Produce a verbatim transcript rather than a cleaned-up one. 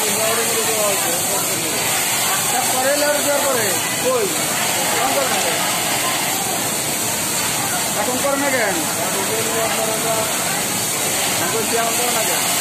পরে দেওয়ার পরে কই এখন করে না কেন বলছি এখন করে না কেন